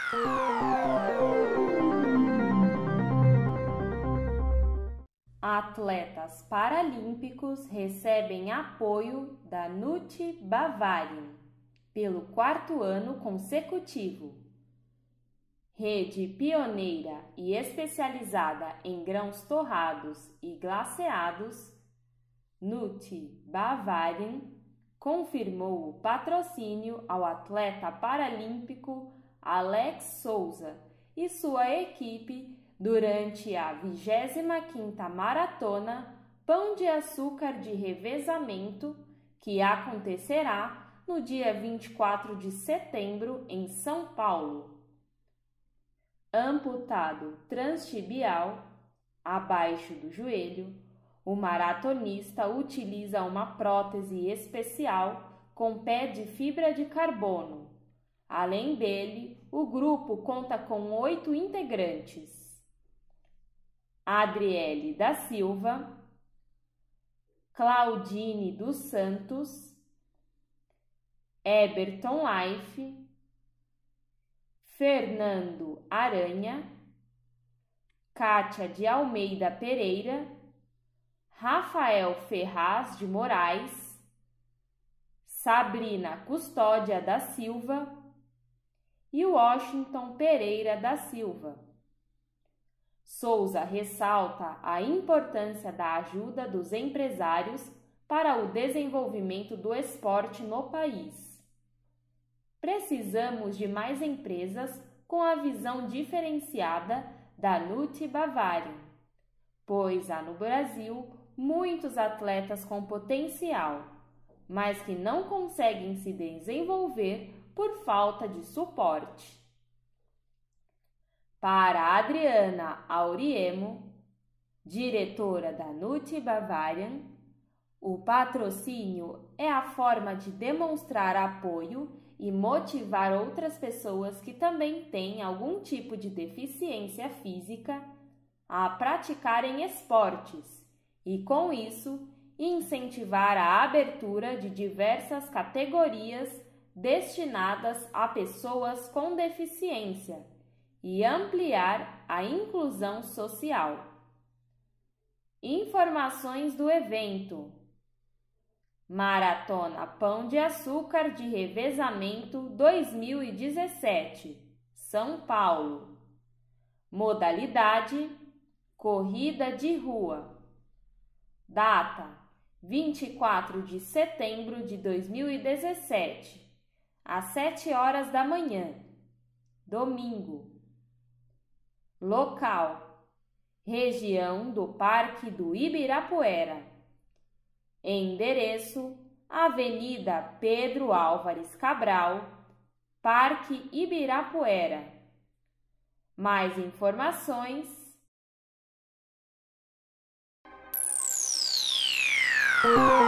Atletas paralímpicos recebem apoio da NUT Bavarian pelo 4º ano consecutivo. Rede pioneira e especializada em grãos torrados e glaceados, NUT Bavarian confirmou o patrocínio ao atleta paralímpico Alex Souza e sua equipe durante a 25ª Maratona Pão de Açúcar de Revezamento, que acontecerá no dia 24 de setembro em São Paulo. Amputado transtibial, abaixo do joelho, o maratonista utiliza uma prótese especial com pé de fibra de carbono. Além dele, o grupo conta com 8 integrantes: Adriele da Silva, Claudine dos Santos, Eberton Life, Fernando Aranha, Kátia de Almeida Pereira, Rafael Ferraz de Moraes, Sabrina Custódia da Silva e Washington Pereira da Silva. Souza ressalta a importância da ajuda dos empresários para o desenvolvimento do esporte no país. Precisamos de mais empresas com a visão diferenciada da NUT Bavarian, pois há no Brasil muitos atletas com potencial, mas que não conseguem se desenvolver por falta de suporte. Para Adriana Auriemo, diretora da NUT Bavarian, o patrocínio é a forma de demonstrar apoio e motivar outras pessoas que também têm algum tipo de deficiência física a praticarem esportes e, com isso, incentivar a abertura de diversas categorias destinadas a pessoas com deficiência e ampliar a inclusão social. Informações do evento: Maratona Pão de Açúcar de Revezamento 2017, São Paulo. Modalidade: Corrida de Rua. Data: 24 de setembro de 2017, às 7 horas da manhã, domingo. Local: região do Parque do Ibirapuera. Endereço: Avenida Pedro Álvares Cabral, Parque Ibirapuera. Mais informações